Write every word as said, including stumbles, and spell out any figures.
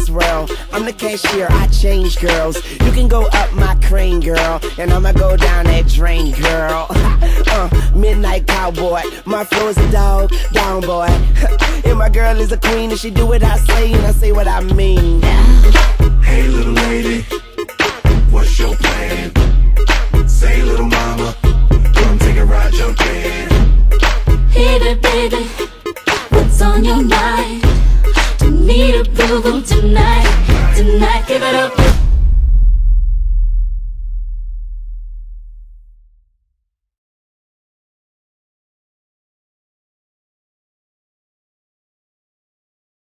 this world. I'm the cashier, I change girls. You can go up my crane, girl, and I'ma go down that drain, girl. uh, midnight cowboy, my flow is a dog, down boy. And my girl is a queen, and she do what I say, and I say what I mean. Hey little lady, what's your plan? Say little mama, come take a ride, jump in. Hit it, baby, what's on your mind? Don't need approval tonight, tonight, give it up.